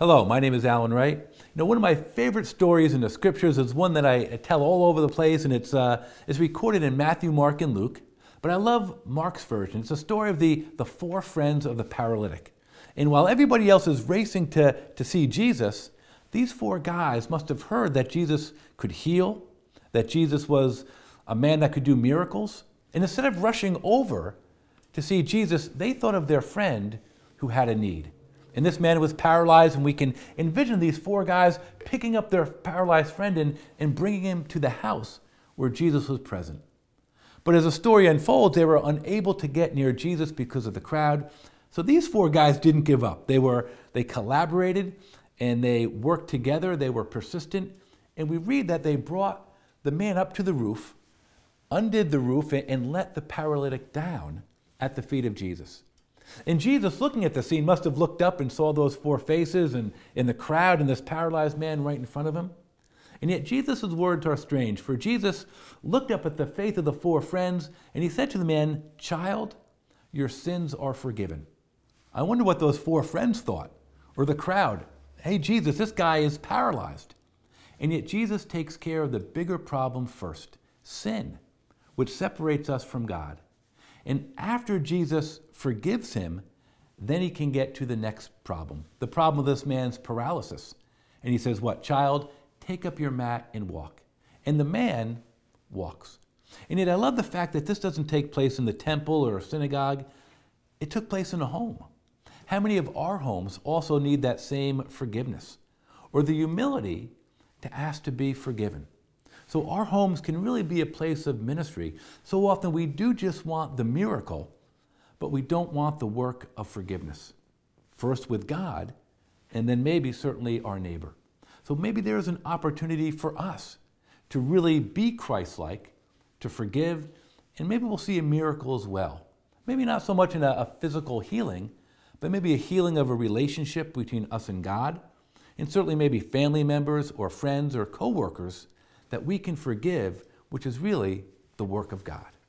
Hello, my name is Alan Wright. One of my favorite stories in the scriptures is one that I tell all over the place, and it's recorded in Matthew, Mark, and Luke. But I love Mark's version. It's a story of the four friends of the paralytic. And while everybody else is racing to see Jesus, these four guys must have heard that Jesus could heal, that Jesus was a man that could do miracles. And instead of rushing over to see Jesus, they thought of their friend who had a need. And this man was paralyzed, and we can envision these four guys picking up their paralyzed friend and bringing him to the house where Jesus was present. But as the story unfolds, they were unable to get near Jesus because of the crowd. So these four guys didn't give up. They collaborated and they worked together. They were persistent. And we read that they brought the man up to the roof, undid the roof, and let the paralytic down at the feet of Jesus. And Jesus, looking at the scene, must have looked up and saw those four faces and in the crowd and this paralyzed man right in front of him. And yet Jesus' words are strange, for Jesus looked up at the faith of the four friends and he said to the man, "Child, your sins are forgiven." I wonder what those four friends thought, or the crowd. Hey, Jesus, this guy is paralyzed. And yet Jesus takes care of the bigger problem first, sin, which separates us from God. And after Jesus forgives him, then he can get to the next problem, the problem of this man's paralysis. And he says, what? "Child, take up your mat and walk." And the man walks. And yet I love the fact that this doesn't take place in the temple or a synagogue. It took place in a home. How many of our homes also need that same forgiveness or the humility to ask to be forgiven? So our homes can really be a place of ministry. So often we do just want the miracle, but we don't want the work of forgiveness. First with God, and then maybe certainly our neighbor. So maybe there's an opportunity for us to really be Christ-like, to forgive, and maybe we'll see a miracle as well. Maybe not so much in a physical healing, but maybe a healing of a relationship between us and God, and certainly maybe family members or friends or co-workers that we can forgive, which is really the work of God.